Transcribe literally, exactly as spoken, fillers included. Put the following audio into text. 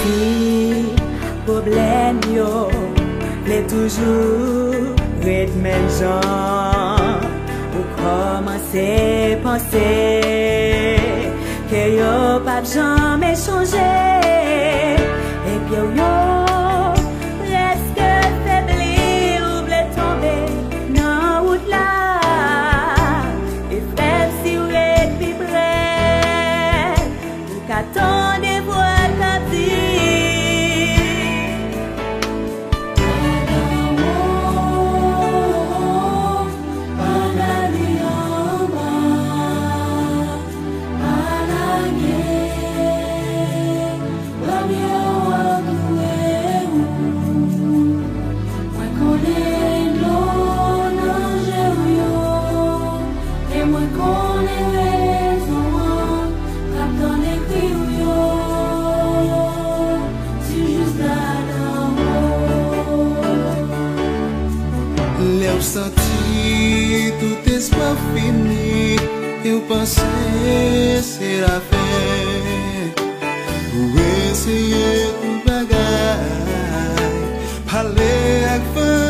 P problème yo, les toujours red MENMJAN. Ou commencer penser que yo pas jamais changé. Et puis yo presque faibli, ou blé tomber dans route là. Et frère si ou est plus près, ou qu'attendez voir qu'a dit. Senti tout espoir fini, eu pensais c'est la fin. Pour essayer tout bagay, parler avec